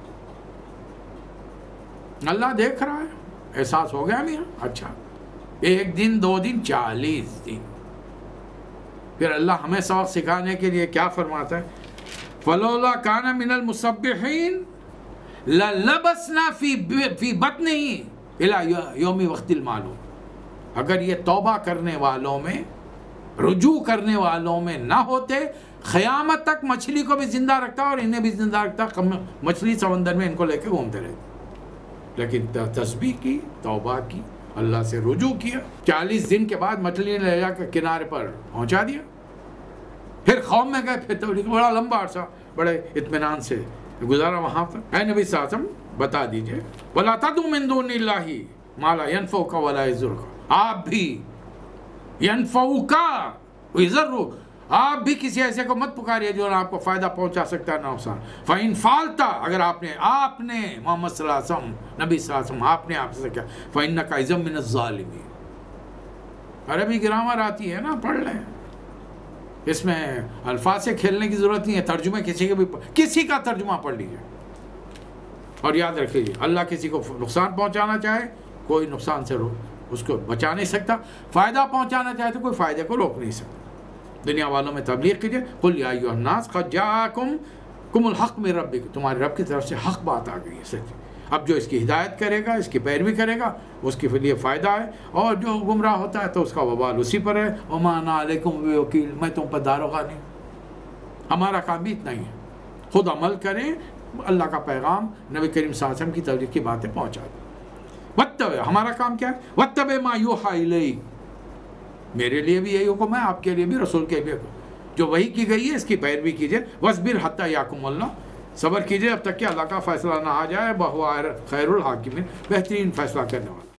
اللہ دیکھ رہا ہے, احساس ہو گیا میاں. اچھا, 1 دن 2 دن 40 دن. پھر اللہ ہمیں سبق سکھانے کے لیے کیا فرماتا ہے, فلولا کان من المسبحین للبسنا فی بطنہ الی یوم وقت المعلوم. اگر یہ توبہ کرنے والوں میں, رجوع کرنے والوں میں نہ ہوتے, قیامت تک مچھلی کو بھی زندہ رکھتا اور انہیں بھی زندہ رکھتا, مچھلی سمندر میں ان کو لے کے گھومتے رہتے. لیکن تسبیح کی, توبہ کی, اللہ سے رجوع کیا. 40 دن کے بعد مچھلی نے لے جا کر کنارے پر پہنچا دیا. پھر قوم میں گئے, پھر تبلیغ, بڑا لمبا عرصہ بڑے اطمینان سے گزارا وہاں پر. اے نبی صلی اللہ علیہ وسلم بتا دیجئے, وَلَا تَدْعُوا مِن دُونِ اللَّهِ مَا لَا يَنفَعُكَ وَلَا يَضُرُّكَ. آپ بھی يَنفَعُكَ وَيَضُرُّكَ, آپ بھی کسی ایسے کو مت پکاریے جو آپ کو فائدہ پہنچا سکتا ہے, نہ نقصان. فَإِن فَعَلْتَ, اگر آپ نے محمد صلی اللہ علیہ وسلم, نبی صلی اللہ علیہ وسلم, آپ نے آپ سے کیا, فَإِنَّكَ إِذًا مِنَ الظَّالِمِينَ. عربی گرامر آتی ہے نا, پڑھ لیں. اس میں الفاظ سے کھیلنے کی ضرورت نہیں ہے. ترجمہ کسی کا ترجمہ پڑھ لیجیے اور یاد رکھ لیجیے, اللہ کسی کو نقصان پہنچانا چاہے کوئی نقصان سے اس کو بچا نہیں سکتا, فائدہ پہنچانا چاہے تو کوئی فائدے کو روک نہیں سکتا. دنیا والوں میں تبلیغ کیجیے, قل یا ایھا الناس قد جاءکم الحق من ربکم, تمہارے رب کی طرف سے حق بات آ گئی ہے, سچ. اب جو اس کی ہدایت کرے گا, اس کی پیروی کرے گا, اس کے لیے فائدہ ہے, اور جو گمراہ ہوتا ہے تو اس کا وبال اسی پر ہے. وما انا علیکم بوکیل, میں تم پر داروغہ نہیں. ہمارا کام بھی اتنا ہی ہے, خود عمل کریں, اللہ کا پیغام نبی کریم صلی اللہ علیہ وسلم کی تبلیغ کی باتیں پہنچا دیں. واتبع, ہمارا کام کیا ہے, واتبع ما یوحی الیک. میرے لیے بھی یہی حکم ہے, آپ کے لیے بھی, رسول کے لیے جو وحی کی گئی ہے اس کی پیروی کیجیے. وَاصْبِرْ حَتَّى يَحْكُمَ اللَّهُ, صبر کیجیے اب تک کہ اللہ کا فیصلہ نہ آ جائے. وَهُوَ خَيْرُ الْحَاكِمِينَ, بہترین فیصلہ کرنے والا.